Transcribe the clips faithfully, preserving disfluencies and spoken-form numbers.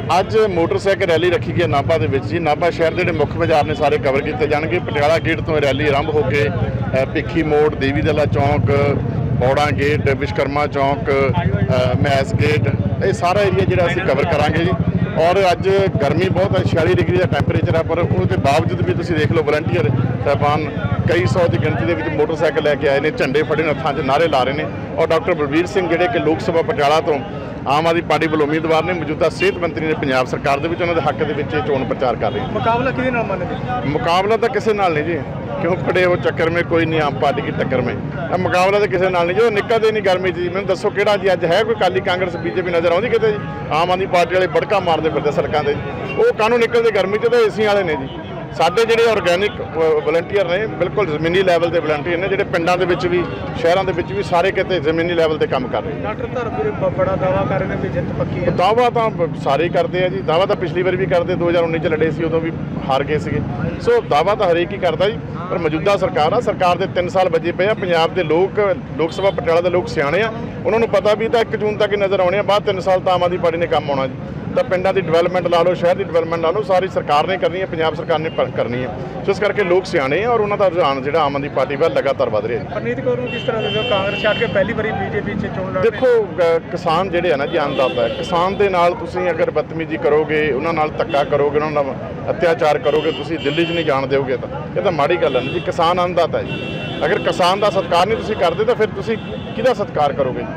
ਅੱਜ motorcycle rally ਰੱਖੀ ਗਈ ਨਾਭਾ ਦੇ ਵਿੱਚ ਜੀ। ਨਾਭਾ ਸ਼ਹਿਰ ਦੇ ਜਿਹੜੇ ਮੁੱਖ ਬਾਜ਼ਾਰ ਨੇ ਸਾਰੇ ਕਵਰ ਕੀਤੇ ਜਾਣਗੇ। ਪਟਿਆਲਾ ਗੇਟ ਤੋਂ ਰੈਲੀ ਆਰੰਭ ਹੋ ਕੇ ਭਿੱਖੀ ਮੋੜ, ਦੇਵੀ ਦਲਾ ਚੌਂਕ, ਬੌੜਾ ਗੇਟ, ਵਿਸ਼ਕਰਮਾ ਚੌਂਕ, ਮੈਸ ਗੇਟ, ਇਹ ਸਾਰਾ ਏਰੀਆ ਜਿਹੜਾ ਅਸੀਂ ਕਵਰ ਕਰਾਂਗੇ ਜੀ। ਔਰ ਅੱਜ ਗਰਮੀ ਬਹੁਤ ਹੈ, छियाली डिग्री का टैंपरेचर है, पर उसके बावजूद भी तुसीं देख लो वलंटियर साहबान कई सौ की गिनती के मोटरसाइकिल लैके आए हैं, झंडे फड़े हत्थां 'च नारे ला रहे हैं। और डॉक्टर बलबीर सिंह जिहड़े कि लोक सभा पटियाला तो आम आदमी पार्टी वालों उम्मीदवार ने, मौजूदा सेहत मंत्री ने पंजाब सरकार दे विच उन्हां दे हक दे विच चोण प्रचार कर रहे हैं। मुकाबला किहदे नाल मानदे? मुकाबला तो किसी नाल नहीं जी, क्यों खड़े हो चक्कर में, कोई नहीं आम पार्टी की टक्कर में। मुकाबला तो किसी नाल नहीं जो निकलते नहीं गर्मी जी। मैंने दसो किहड़ा जी अज है कोई अकाली कांग्रेस बीजेपी नज़र आउंदी किते जी? आम आदमी पार्टी वाले बड़का मारते फिरदे सड़कों से, वो कानून निकलते गर्मी च तो एसी वाले ने जी। साडे जिहड़े ऑर्गेनिक वलंटियर ने बिल्कुल जमीनी लैवल के वलंटियर ने, जिहड़े पिंडां दे विच भी शहरों के विच भी सारे किते जमीनी लैवल ते काम कर रहे हैं। डॉक्टर धर्मवीर बड़ा दावा कर रहे हैं भी जित पक्की है। दावा तो सारे ही करते हैं जी, दावा तो पिछली बार भी करते, दो हज़ार उन्नीस च लड़े सी उदों भी हार गए थे। सो दावा तो हरेक ही करता जी, पर मौजूदा सरकार आ, सरकार के तीन साल बजे पे आ। पंजाब के लोग, लोक सभा पटियाला के लोग सियाणे आ, उन्होंने पता भी तो एक जून तक ही नज़र आने, बाद तीन साल तो आम आदमी पार्टी ने काम आना जी। तो पिंडों की डिवेलपमेंट ला लो, शहर की डिवेलपमेंट ला लो, सारी सरकार ने करनी है, पंजाब सरकार ने करनी है। सो इस करके लोग सियाणे हैं और उन्होंने रुझान जो आम आदमी पार्टी वाल लगातार बढ़ रहा है। परनीत कौर नूं किस तरह देखो, कांग्रेस छड्ड के पहली बारी बीजेपी च चोण लड़ रहे? देखो किसान जिहड़े है ना जी, अन्नदाता है, किसान के नाल तुसीं अगर बदतमीजी करोगे, उन्होंने नाल धक्का करोगे, उन्होंने अत्याचार करोगे, तुसीं दिल्ली च नहीं जाण दोगे, तो ये तो माड़ी गल है जी। किसान अन्नदाता है जी, अगर किसान का सत्कार नहीं तुसीं करदे तो फिर तुसीं किहदा सत्कार करोगे?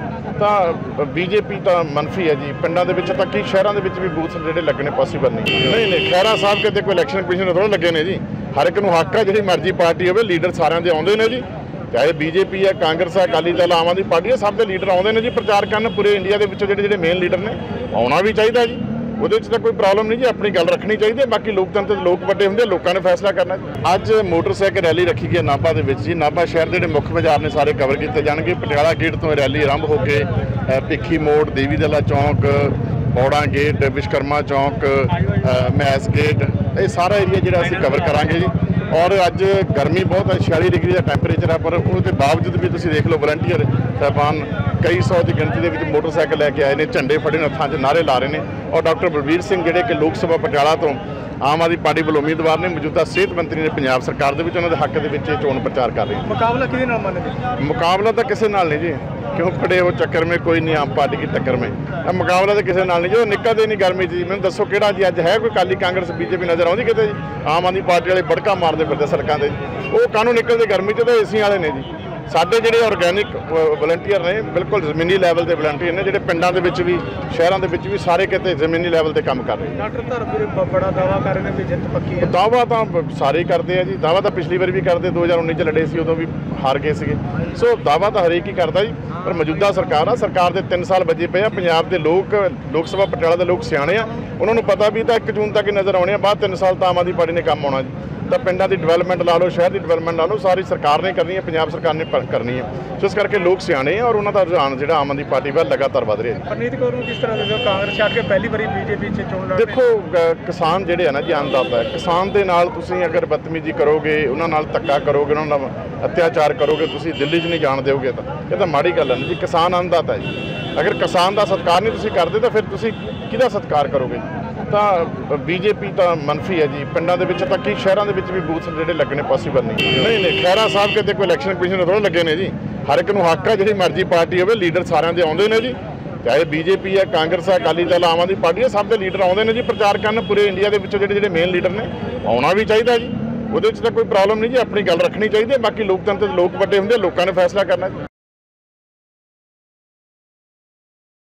तो बीजेपी तो मनफी है जी। पिंडों के विच तक ही शहरों के विच भी बूथ जिहड़े लगने पॉसीबल नहीं नहीं नहीं खैरा साहब कहते कोई इलैक्शन कमीशन थोड़ा लगे ने जी। हर एक नूं हक है, जिहड़ी मर्जी पार्टी होवे, लीडर सारिਆਂ ਦੇ आउंदे ने जी, चाहे बीजेपी है, कांग्रेस है, अकाली दल, आम आदमी पार्टी है, सब के लीडर आउंदे ने जी प्रचार करन। पूरे इंडिया के विचों जिहड़े जिहड़े मेन लीडर ने आउणा भी चाहिए जी, ਉਹਦੇ 'ਚ ਤਾਂ कोई प्रॉब्लम नहीं जी, अपनी गल रखनी चाहिए। बाकी लोकतंत्र लोग ਵੱਡੇ ਹੁੰਦੇ, ਲੋਕਾਂ ने फैसला करना। ਅੱਜ मोटरसाइकिल रैली रखी गई नाभा ਦੇ ਵਿੱਚ ਜੀ। ਨਾਭਾ शहर ਦੇ ਜਿਹੜੇ ਮੁੱਖ ਬਾਜ਼ਾਰ ਨੇ ਸਾਰੇ ਕਵਰ ਕੀਤੇ ਜਾਣਗੇ। ਪਟਿਆਲਾ ਗੇਟ ਤੋਂ ਰੈਲੀ ਆਰੰਭ ਹੋ ਕੇ ਭਿੱਖੀ ਮੋੜ, ਦੇਵੀ ਦਲਾ ਚੌਂਕ, ਬੌੜਾ ਗੇਟ, ਵਿਸ਼ਕਰਮਾ ਚੌਂਕ, ਮੈਸ ਗੇਟ, ਇਹ ਸਾਰਾ ਏਰੀਆ ਜਿਹੜਾ ਅਸੀਂ ਕਵਰ ਕਰਾਂਗੇ ਜੀ। और अज गर्मी बहुत है, छियाली डिग्री का टैंपरेचर है, पर उसके बावजूद भी तुसीं देख लो वलंटियर साहबान कई सौ की गिनती के मोटरसाइकिल लैके आए हैं, झंडे फड़े हत्थां 'च नारे ला रहे हैं। और डॉक्टर बलबीर सिंह जिहड़े कि लोक सभा पटियाला तो आम आदमी पार्टी वालों उम्मीदवार ने, मौजूदा सेहत मंत्री ने पंजाब सरकार दे विच उन्हां दे हक दे विच चोण प्रचार कर रहे हैं। मुकाबला किहदे नाल मानदे? मुकाबला तो किसी नाल नहीं जी, क्यों खड़े हो चक्कर में, कोई नहीं आम पार्टी की टक्कर में। मुकाबला तो किसी नाल नहीं जो निकलते नहीं गर्मी जी। मैंने दसो किहड़ा जी अज है कोई अकाली कांग्रेस बीजेपी नज़र आउंदी किते जी? आम आदमी पार्टी वाले बड़का मारते फिरदे सड़कों से, वो कानून निकलते गर्मी च तो एसी वाले ने जी। साडे जिहड़े ऑर्गेनिक वलंटियर ने बिल्कुल जमीनी लैवल के वलंटियर ने, जिहड़े पिंडां दे विच भी शहरों के विच भी सारे किते जमीनी लैवल ते काम कर रहे हैं। डॉक्टर धर्मवीर बड़ा दावा कर रहे हैं भी जित पक्की है। दावा तो सारे ही करते हैं जी, दावा तो पिछली बार भी करते, दो हज़ार उन्नीस च लड़े सी उदों भी हार गए थे। सो दावा तो हरेक ही करता जी, पर मौजूदा सरकार आ, सरकार के तीन साल बजे पे आ। पंजाब के लोग, लोक सभा पटियाला के लोग सियाणे आ, उन्होंने पता भी तो एक जून तक ही नज़र आने, बाद तीन साल तो आम आदमी पार्टी ने काम आना जी। तो पिंडों की डिवेलपमेंट ला लो, शहर की डिवेलपमेंट ला लो, सारी सरकार ने करनी है, पंजाब सरकार ने करनी है। सो इस करके लोग सियाणे हैं और उन्होंने रुझान जो आम आदमी पार्टी वाल लगातार बढ़ रहा है। परनीत कौर नूं किस तरह देखो, कांग्रेस छड्ड के पहली बारी बीजेपी च चोण लड़ रहे? देखो किसान जिहड़े है ना जी, अन्नदाता है, किसान के नाल तुसीं अगर बदतमीजी करोगे, उन्होंने नाल धक्का करोगे, उन्होंने अत्याचार करोगे, तुसीं दिल्ली च नहीं जाण दोगे, तो ये तो माड़ी गल है जी। किसान अन्नदाता है जी, अगर किसान का सत्कार नहीं तुसीं करदे तो फिर तुसीं किहदा सत्कार करोगे? तो बीजेपी तो मनफी है जी। पिंडों के विच तक ही शहरों के विच भी बूथ जिहड़े लगने पॉसीबल नहीं नहीं नहीं खैरा साहब कहते कोई इलैक्शन कमीशन थोड़ा लगे ने जी। हर एक नूं हक है, जिहड़ी मर्जी पार्टी होवे, लीडर सारिਆਂ ਦੇ आउंदे ने जी, चाहे बीजेपी है, कांग्रेस है, अकाली दल, आम आदमी पार्टी है, सब के लीडर आउंदे ने जी प्रचार करन। पूरे इंडिया के विचों जिहड़े जिहड़े मेन लीडर ने आउणा भी चाहिए जी, ਉਹਦੇ 'ਚ ਤਾਂ कोई प्रॉब्लम नहीं जी, अपनी गल रखनी चाहिए। बाकी लोकतंत्र लोग ਵੱਡੇ ਹੁੰਦੇ, लोगों ने फैसला करना।